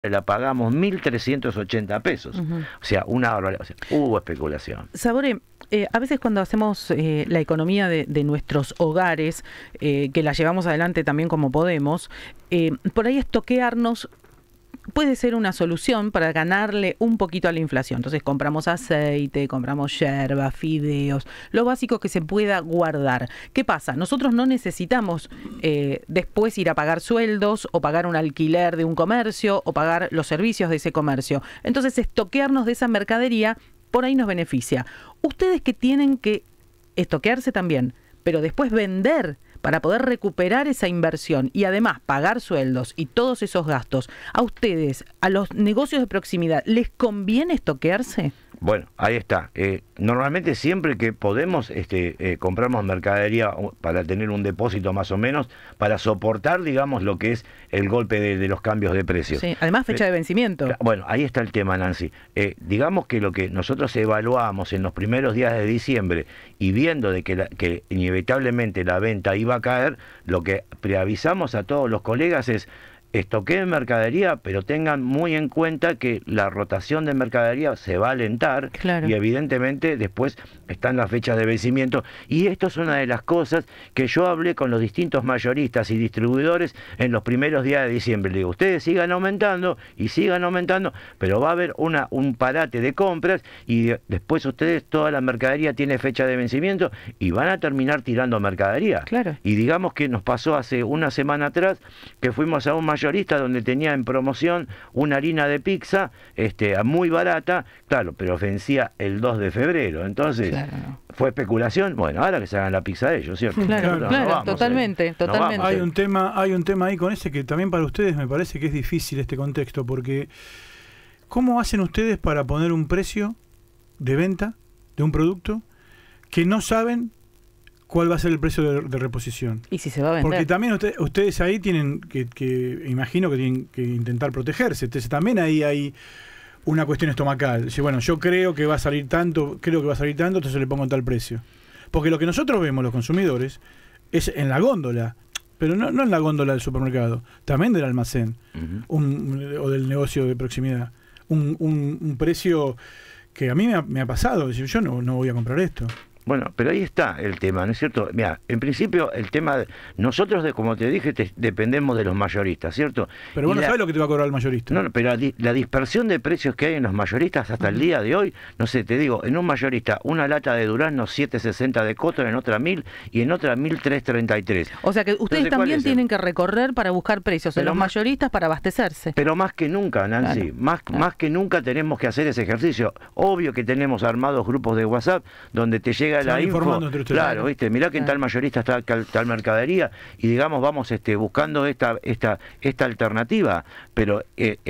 la pagamos 1.380 pesos. O sea, una barbaridad. O sea, hubo especulación. Sabore, a veces cuando hacemos la economía de nuestros hogares, que la llevamos adelante también como podemos, por ahí estoquearnos puede ser una solución para ganarle un poquito a la inflación. Entonces compramos aceite, compramos yerba, fideos, lo básico que se pueda guardar. ¿Qué pasa? Nosotros no necesitamos después ir a pagar sueldos o pagar un alquiler de un comercio o pagar los servicios de ese comercio. Entonces estoquearnos de esa mercadería por ahí nos beneficia. Ustedes que tienen que estoquearse también, pero después vender para poder recuperar esa inversión y además pagar sueldos y todos esos gastos, ¿a ustedes, a los negocios de proximidad, les conviene estoquearse? Bueno, ahí está. Normalmente siempre que podemos compramos mercadería para tener un depósito más o menos, para soportar, digamos, lo que es el golpe de los cambios de precios. Sí, además fecha de vencimiento. Bueno, ahí está el tema, Nancy. Digamos que lo que nosotros evaluamos en los primeros días de diciembre y viendo de que inevitablemente la venta iba a caer, lo que preavisamos a todos los colegas es: estoqueen mercadería, pero tengan muy en cuenta que la rotación de mercadería se va a alentar. Claro. Y evidentemente después están las fechas de vencimiento. Y esto es una de las cosas que yo hablé con los distintos mayoristas y distribuidores en los primeros días de diciembre. Le digo, ustedes sigan aumentando y sigan aumentando, pero va a haber un parate de compras y después ustedes, toda la mercadería tiene fecha de vencimiento y van a terminar tirando mercadería. Claro. Y digamos que nos pasó hace una semana atrás que fuimos a un mayorista donde tenía en promoción una harina de pizza muy barata, claro, pero vencía el 2 de febrero. Entonces, claro, ¿fue especulación? Bueno, ahora que se hagan la pizza de ellos, ¿cierto? Claro, claro, totalmente. Hay un tema ahí con ese que también para ustedes me parece que es difícil este contexto, porque ¿cómo hacen ustedes para poner un precio de venta de un producto que no saben cuál va a ser el precio de reposición? Y si se va a vender. Porque también ustedes ahí tienen que imagino que tienen que intentar protegerse. Entonces también ahí hay una cuestión estomacal. Dice, bueno, yo creo que va a salir tanto, entonces le pongo tal precio. Porque lo que nosotros vemos los consumidores es en la góndola, pero no en la góndola del supermercado, también del almacén, o del negocio de proximidad. Un precio que a mí me ha pasado, decir, yo no voy a comprar esto. Bueno, pero ahí está el tema, ¿no es cierto? Mira, en principio el tema, nosotros, como te dije, dependemos de los mayoristas, ¿cierto? Pero vos no sabés lo que te va a cobrar el mayorista. No, pero la dispersión de precios que hay en los mayoristas hasta el día de hoy, no sé, te digo, en un mayorista, una lata de durazno 7.60 de Cotton, en otra 1.000 y en otra 1.333. O sea que ustedes también tienen que recorrer para buscar precios en los mayoristas para abastecerse. Pero más que nunca, Nancy, claro, más que nunca tenemos que hacer ese ejercicio. Obvio que tenemos armados grupos de WhatsApp donde te llega la info, claro, viste, mirá que en tal mayorista está tal mercadería y digamos vamos buscando esta alternativa, pero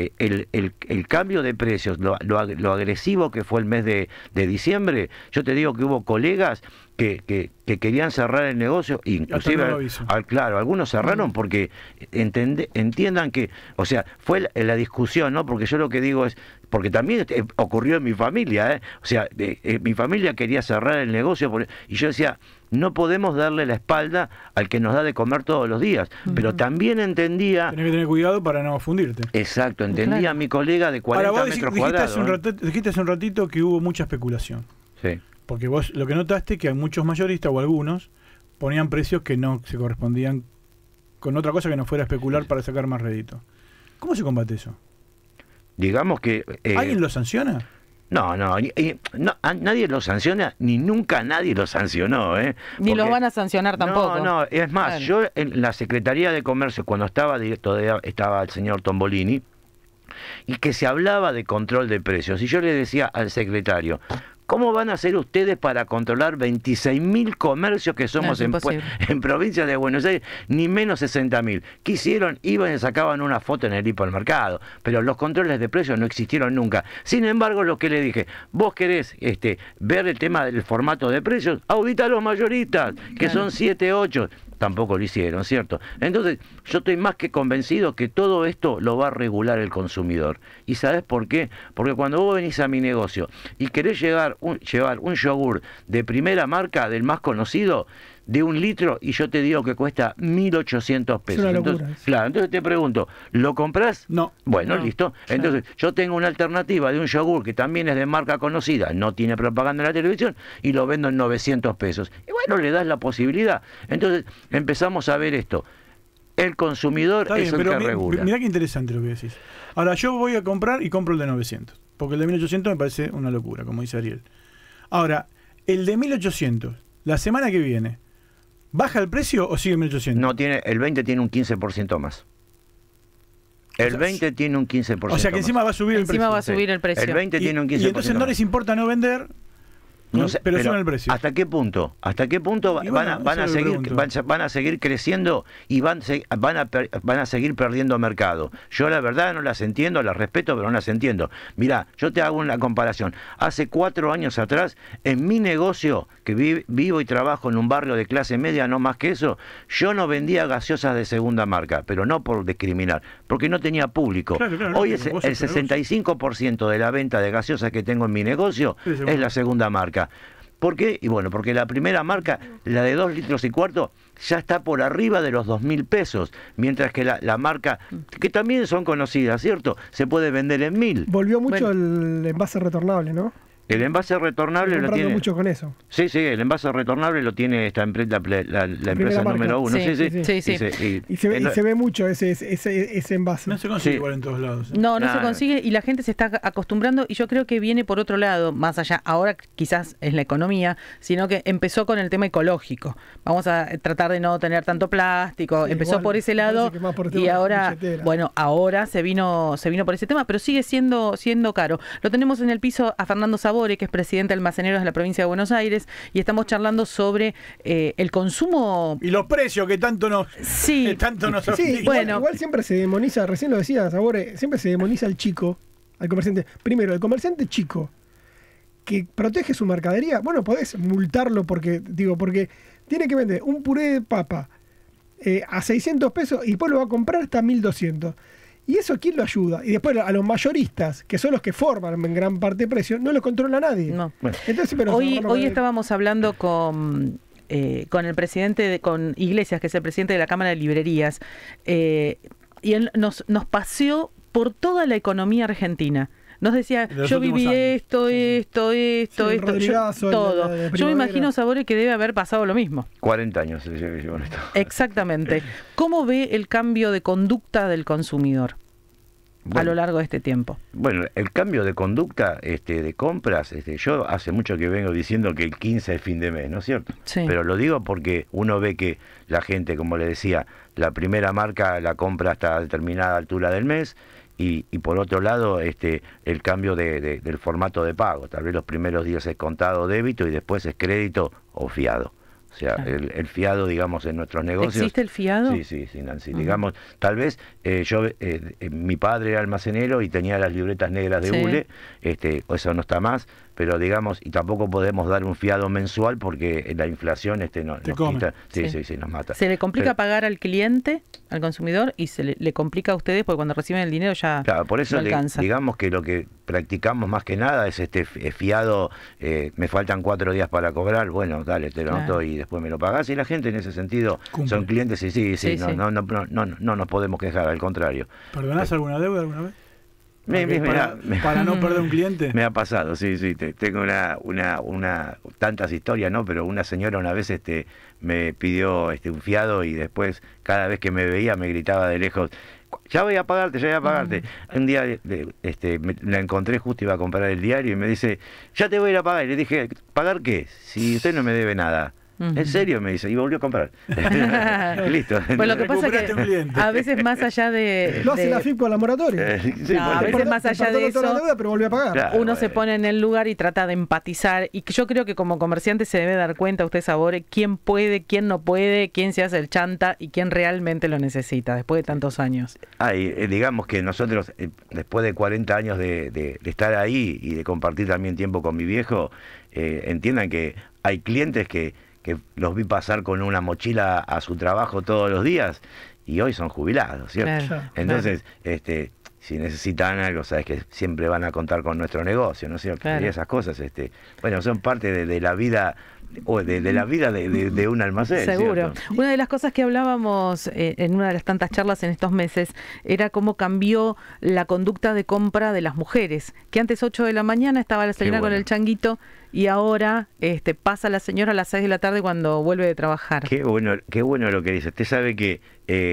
el cambio de precios, lo agresivo que fue el mes de diciembre, yo te digo que hubo colegas que querían cerrar el negocio, inclusive, claro, algunos cerraron porque entiendan que, o sea, fue la discusión, ¿no? Porque yo lo que digo es, porque también ocurrió en mi familia, o sea, mi familia quería cerrar el negocio y yo decía, no podemos darle la espalda al que nos da de comer todos los días, pero también entendía... Tenés que tener cuidado para no fundirte. Exacto, entendía a mi colega de 40 metros cuadrados. Dijiste hace un ratito que hubo mucha especulación. Sí. Porque vos lo que notaste que hay muchos mayoristas o algunos ponían precios que no se correspondían con otra cosa que no fuera especular para sacar más rédito. ¿Cómo se combate eso? Digamos que... ¿Alguien lo sanciona? No, nadie lo sanciona, ni nunca nadie lo sancionó. Ni los van a sancionar tampoco. No, es más, claro, yo en la Secretaría de Comercio, cuando estaba el señor Tombolini, y que se hablaba de control de precios, y yo le decía al secretario, ¿cómo van a hacer ustedes para controlar 26.000 comercios que somos en provincia de Buenos Aires? Ni menos 60.000. ¿Qué hicieron? Iban y sacaban una foto en el hipermercado, pero los controles de precios no existieron nunca. Sin embargo, lo que le dije, vos querés ver el tema del formato de precios, audita a los mayoristas, que son 7, 8. Tampoco lo hicieron, ¿cierto? Entonces, yo estoy más que convencido que todo esto lo va a regular el consumidor. ¿Y sabes por qué? Porque cuando vos venís a mi negocio y querés llevar un yogur de primera marca, del más conocido, de 1 litro y yo te digo que cuesta 1.800 pesos. Entonces, claro, entonces te pregunto, ¿lo compras? No. Bueno, listo. Entonces, yo tengo una alternativa de un yogur que también es de marca conocida, no tiene propaganda en la televisión, y lo vendo en 900 pesos. Y bueno, le das la posibilidad. Entonces, empezamos a ver esto. El consumidor es el que regula. Mirá qué interesante lo que decís. Ahora, yo voy a comprar y compro el de 900, porque el de 1800 me parece una locura, como dice Ariel. Ahora, el de 1800, la semana que viene, ¿baja el precio o sigue en 1800? No, el 20 tiene un 15% más. El 20 tiene un 15%. O sea que encima va a subir el precio. Encima va a subir el precio. El 20 tiene un 15%. Y entonces no les importa no vender. No sé, pero sube el precio. ¿Hasta qué punto? ¿Hasta qué punto van a seguir creciendo y van a seguir perdiendo mercado? Yo la verdad no las entiendo, las respeto, pero no las entiendo. Mirá, yo te hago una comparación. Hace 4 años atrás, en mi negocio, que vivo y trabajo en un barrio de clase media, no más que eso, yo no vendía gaseosas de segunda marca, pero no por discriminar, porque no tenía público. Claro, hoy el 65% de la venta de gaseosas que tengo en mi negocio es la segunda marca. ¿Por qué? Y bueno, porque la primera marca, la de 2 litros y cuarto, ya está por arriba de los 2.000 pesos, mientras que la marca, que también son conocidas, ¿cierto? Se puede vender en 1.000. Volvió mucho el envase retornable, ¿no? El envase retornable lo tiene. Mucho con eso. Sí, el envase retornable lo tiene esta empresa, la empresa número 1. Sí. Y se ve mucho ese envase. No se consigue igual en todos lados. No se consigue y la gente se está acostumbrando, y yo creo que viene por otro lado, más allá, ahora quizás es la economía, sino que empezó con el tema ecológico. Vamos a tratar de no tener tanto plástico, empezó por ese lado y ahora, bueno, ahora se vino por ese tema, pero sigue siendo caro. Lo tenemos en el piso a Fernando Sabore, que es presidente de Almaceneros de la provincia de Buenos Aires, y estamos charlando sobre el consumo y los precios que tanto nos bueno, igual siempre se demoniza, recién lo decía Sabore, siempre se demoniza al chico, al comerciante. Primero, el comerciante chico que protege su mercadería, bueno, podés multarlo porque tiene que vender un puré de papa a 600 pesos y después lo va a comprar hasta 1.200. ¿Y eso quién lo ayuda? Y después a los mayoristas, que son los que forman en gran parte de precio, no los controla nadie. No. Bueno. Entonces, hoy estábamos hablando con el presidente, con Iglesias, que es el presidente de la Cámara de Librerías, y él nos paseó por toda la economía argentina. Nos decía, yo viví esto, todo. Yo me imagino, Sabore, que debe haber pasado lo mismo. 40 años se llevó esto. Exactamente. ¿Cómo ve el cambio de conducta del consumidor a lo largo de este tiempo? Bueno, el cambio de conducta de compras, yo hace mucho que vengo diciendo que el 15 es fin de mes, ¿no es cierto? Sí. Pero lo digo porque uno ve que la gente, como le decía, la primera marca la compra hasta determinada altura del mes. Y por otro lado, el cambio del formato de pago. Tal vez los primeros días es contado débito y después es crédito o fiado. O sea, claro. el fiado, digamos, en nuestros negocios... ¿Existe el fiado? Sí, Nancy. Digamos, tal vez mi padre era almacenero y tenía las libretas negras de hule, eso no está más, pero digamos, y tampoco podemos dar un fiado mensual porque la inflación nos quita, nos mata. Se le complica pagar al cliente, al consumidor, y se le complica a ustedes porque cuando reciben el dinero ya claro, por eso no alcanza. Digamos que lo que practicamos más que nada es fiado, me faltan 4 días para cobrar, bueno, dale, te lo noto y después me lo pagás, y la gente en ese sentido son clientes y no nos podemos quejar, al contrario. ¿Perdonás alguna deuda alguna vez? Para no perder un cliente. Me ha pasado, sí, tengo tantas historias, ¿no? Pero una señora una vez me pidió un fiado y después cada vez que me veía me gritaba de lejos, ya voy a pagarte. Un día la encontré, justo iba a comprar el diario y me dice, ya te voy a ir a pagar. Y le dije, ¿pagar qué? Si usted no me debe nada. ¿En serio? Me dice, y volvió a comprar. Listo. Pues lo que pasa es que a veces más allá de... Lo hace la FIP con la moratoria. A veces más allá de eso, deuda, pero vuelve a pagar. Claro, uno se pone en el lugar y trata de empatizar. Y yo creo que como comerciante se debe dar cuenta, usted Sabore, quién puede, quién no puede, quién se hace el chanta y quién realmente lo necesita después de tantos años. Digamos que nosotros, después de 40 años de estar ahí y de compartir también tiempo con mi viejo, entiendan que hay clientes que los vi pasar con una mochila a su trabajo todos los días y hoy son jubilados, ¿cierto? Claro, entonces, si necesitan algo, sabes que siempre van a contar con nuestro negocio, ¿no es cierto? Claro. Y esas cosas, bueno, son parte de la vida, o de la vida de un almacén. Seguro. ¿Cierto? Una de las cosas que hablábamos en una de las tantas charlas en estos meses era cómo cambió la conducta de compra de las mujeres, que antes 8 de la mañana estaba la señora con el changuito y ahora pasa la señora a las 6 de la tarde cuando vuelve de trabajar. Qué bueno lo que dice. Usted sabe que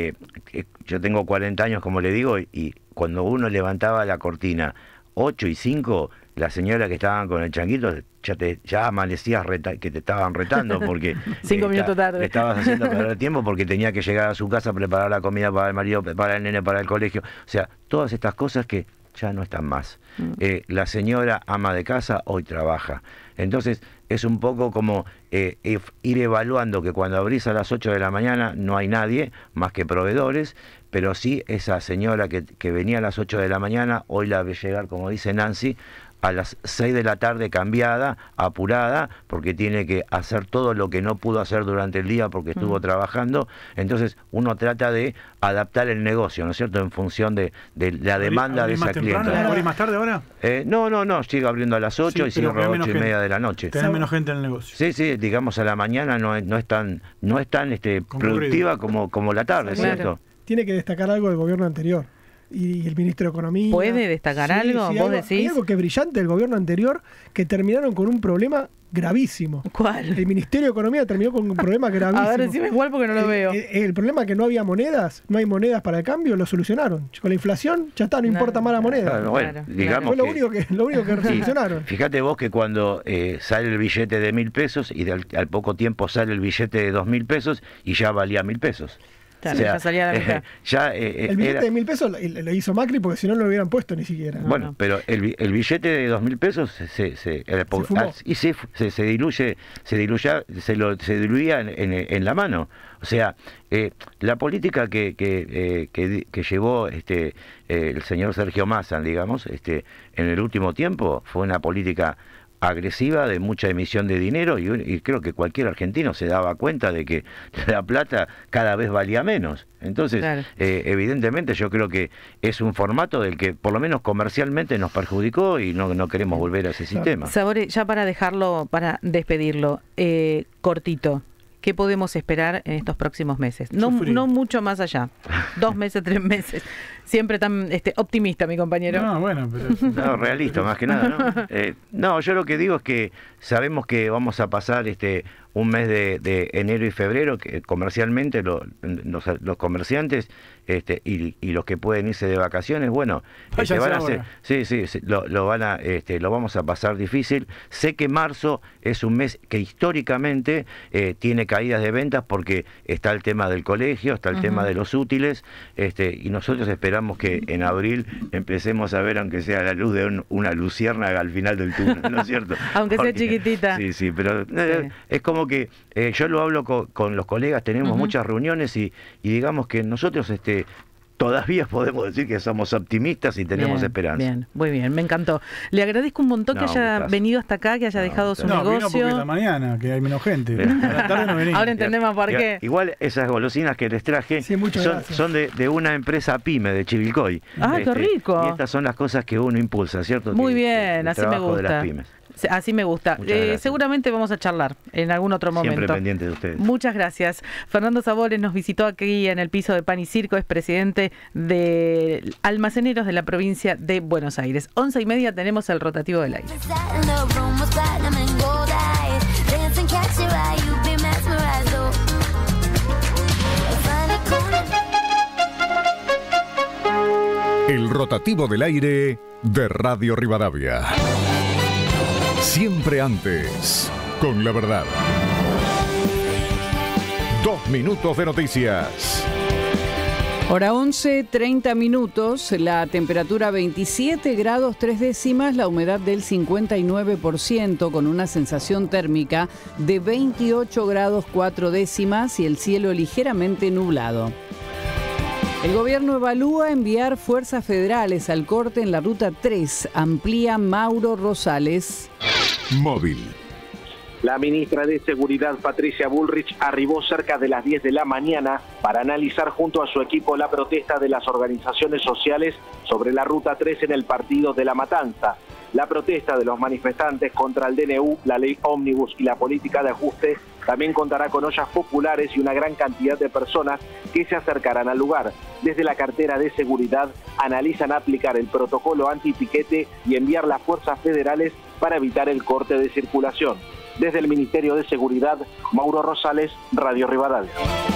yo tengo 40 años, como le digo, y cuando uno levantaba la cortina 8 y 5, la señora que estaban con el changuito ya amanecías que te estaban retando porque 5 minutos tarde le estabas haciendo perder tiempo porque tenía que llegar a su casa, preparar la comida para el marido, para el nene, para el colegio. O sea, todas estas cosas que ya no están más. La señora ama de casa hoy trabaja. Entonces es un poco como ir evaluando que cuando abrís a las 8 de la mañana no hay nadie más que proveedores, pero sí esa señora que venía a las 8 de la mañana, hoy la ve llegar, como dice Nancy, a las 6 de la tarde cambiada, apurada, porque tiene que hacer todo lo que no pudo hacer durante el día porque estuvo trabajando. Entonces uno trata de adaptar el negocio, ¿no es cierto?, en función de la demanda de esa clienta. ¿Abrís más tarde ahora? No, sigue abriendo a las 8 y cierro a las 8 y media de la noche. Tenés menos gente en el negocio. Sí, digamos a la mañana no es tan productiva como la tarde, ¿cierto? Claro. Tiene que destacar algo del gobierno anterior. Y el ministro de Economía. ¿Puede destacar algo? ¿Vos decís? Hay algo que es brillante del gobierno anterior, que terminaron con un problema gravísimo. ¿Cuál? El Ministerio de Economía terminó con un problema gravísimo. A ver, decime igual porque no lo veo. El problema que no había monedas, no hay monedas para el cambio, lo solucionaron. Con la inflación ya está, no importa más la moneda. Claro, bueno, digamos fue lo único que solucionaron. Fíjate vos que cuando sale el billete de 1.000 pesos y al poco tiempo sale el billete de 2.000 pesos y ya valía 1.000 pesos. Claro, o sea, ya salía la mitad. El billete de 1.000 pesos lo hizo Macri porque si no lo hubieran puesto ni siquiera. Bueno, pero el billete de 2.000 pesos se diluía en la mano. O sea, la política que llevó el señor Sergio Massa, digamos, en el último tiempo fue una política agresiva de mucha emisión de dinero y creo que cualquier argentino se daba cuenta de que la plata cada vez valía menos. Entonces, claro, evidentemente yo creo que es un formato del que por lo menos comercialmente nos perjudicó y no queremos volver a ese sistema. Sabore, ya para despedirlo, cortito, ¿qué podemos esperar en estos próximos meses? No mucho más allá. 2 meses, 3 meses. Siempre tan optimista, mi compañero. No, bueno, pero... No, realista, más que nada, ¿no? No, yo lo que digo es que sabemos que vamos a pasar un mes de enero y febrero, que comercialmente los comerciantes y los que pueden irse de vacaciones, bueno, van a hacer, lo vamos a pasar difícil. Sé que marzo es un mes que históricamente tiene caídas de ventas porque está el tema del colegio, está el tema de los útiles, y nosotros esperamos que en abril empecemos a ver, aunque sea la luz de una luciérnaga al final del túnel, ¿no es cierto? Aunque sea chiquitita. Sí, pero es como que yo lo hablo con los colegas, tenemos muchas reuniones y digamos que nosotros todavía podemos decir que somos optimistas y tenemos esperanza. Bien, muy bien, me encantó. Le agradezco un montón que haya venido hasta acá, que haya dejado su negocio. Vino porque la mañana, que hay menos gente. A la tarde no venía. Ahora entendemos por qué. Igual esas golosinas que les traje son de una empresa pyme de Chivilcoy. ¡Ah, qué rico! Y estas son las cosas que uno impulsa, ¿cierto? Muy bien, así me gusta. De las pymes. Así me gusta. Seguramente vamos a charlar en algún otro momento. Siempre pendiente de ustedes. Muchas gracias. Fernando Sabores nos visitó aquí en el piso de Pan y Circo, es presidente de Almaceneros de la provincia de Buenos Aires. 11:30 tenemos el rotativo del aire. El rotativo del aire de Radio Rivadavia. Siempre antes, con la verdad. 2 minutos de noticias. Hora 11:30 minutos, la temperatura 27 grados 3 décimas, la humedad del 59%, con una sensación térmica de 28 grados 4 décimas y el cielo ligeramente nublado. El gobierno evalúa enviar fuerzas federales al corte en la ruta 3, amplía Mauro Rosales. Móvil. La ministra de Seguridad, Patricia Bullrich, arribó cerca de las 10 de la mañana para analizar junto a su equipo la protesta de las organizaciones sociales sobre la Ruta 3 en el partido de La Matanza. La protesta de los manifestantes contra el DNU, la ley ómnibus y la política de ajuste también contará con ollas populares y una gran cantidad de personas que se acercarán al lugar. Desde la cartera de seguridad analizan aplicar el protocolo antipiquete y enviar las fuerzas federales para evitar el corte de circulación. Desde el Ministerio de Seguridad, Mauro Rosales, Radio Rivadavia.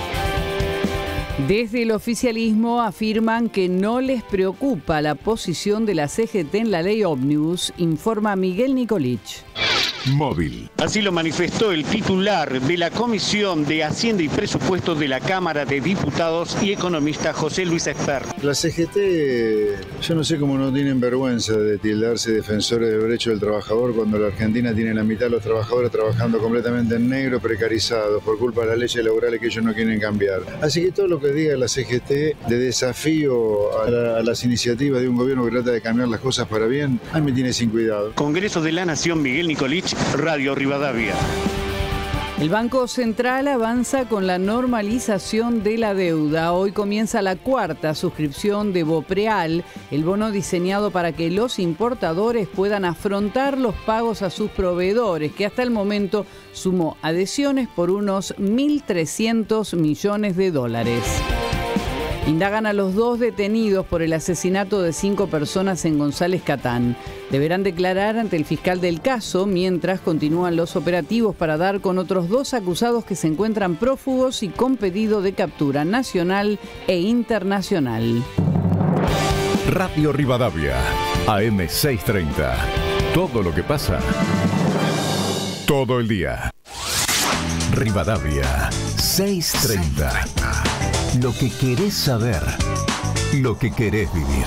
Desde el oficialismo afirman que no les preocupa la posición de la CGT en la ley ómnibus, informa Miguel Nicolich. Móvil. Así lo manifestó el titular de la Comisión de Hacienda y Presupuestos de la Cámara de Diputados y economista José Luis Esper. La CGT, yo no sé cómo no tienen vergüenza de tildarse defensores del derecho del trabajador cuando la Argentina tiene la mitad de los trabajadores trabajando completamente en negro, precarizados por culpa de las leyes laborales que ellos no quieren cambiar. Así que todo lo que diga la CGT de desafío a las iniciativas de un gobierno que trata de cambiar las cosas para bien, a mí me tiene sin cuidado. Congreso de la Nación, Miguel Nicolich, Radio Rivadavia. El Banco Central avanza con la normalización de la deuda. Hoy comienza la cuarta suscripción de Bopreal, el bono diseñado para que los importadores puedan afrontar los pagos a sus proveedores, que hasta el momento sumó adhesiones por unos 1.300 millones de dólares. Indagan a los 2 detenidos por el asesinato de 5 personas en González Catán. Deberán declarar ante el fiscal del caso mientras continúan los operativos para dar con otros 2 acusados que se encuentran prófugos y con pedido de captura nacional e internacional. Radio Rivadavia, AM 630. Todo lo que pasa, todo el día. Rivadavia, 630. Lo que querés saber, lo que querés vivir.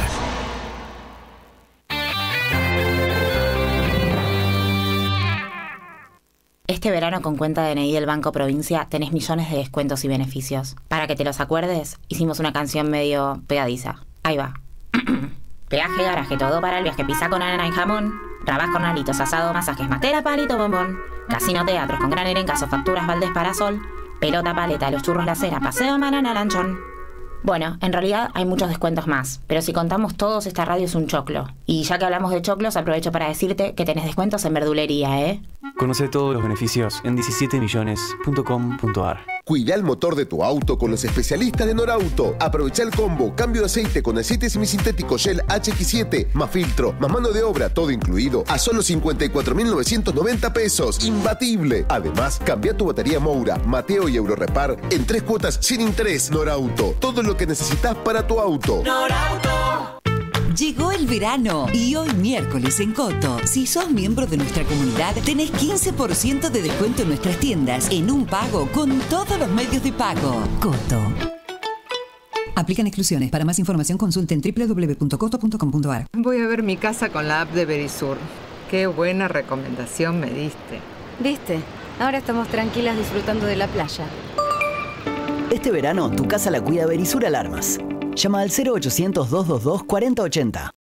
Este verano con cuenta DNI del Banco Provincia tenés millones de descuentos y beneficios. Para que te los acuerdes, hicimos una canción medio pegadiza. Ahí va. Peaje, garaje, todo para el viaje, pizza con arena y jamón. Rabas, cornalitos, asado, masajes, matera, palito, bombón. Casino, teatros con gran elencazo, facturas, baldes, parasol. Pelota, paleta, los churros, la cera, paseo, banana, lanchón. Bueno, en realidad hay muchos descuentos más, pero si contamos todos, esta radio es un choclo. Y ya que hablamos de choclos, aprovecho para decirte que tenés descuentos en verdulería, ¿eh? Conoce todos los beneficios en 17millones.com.ar. Cuida el motor de tu auto con los especialistas de Norauto. Aprovecha el combo, cambio de aceite con aceite semisintético Shell HX7, más filtro, más mano de obra, todo incluido, a solo 54.990 pesos. ¡Imbatible! Además, cambia tu batería Moura, Mateo y Eurorepar en 3 cuotas sin interés. Norauto, todo lo que necesitas para tu auto. Norauto. Llegó el verano y hoy miércoles en Coto, si sos miembro de nuestra comunidad, tenés 15% de descuento en nuestras tiendas en un pago con todos los medios de pago. Coto. Aplican exclusiones. Para más información consulten www.coto.com.ar. Voy a ver mi casa con la app de Verisur. Qué buena recomendación me diste. ¿Viste? Ahora estamos tranquilas disfrutando de la playa. Este verano, tu casa la cuida Verisur Alarmas. Llama al 0800 222 4080.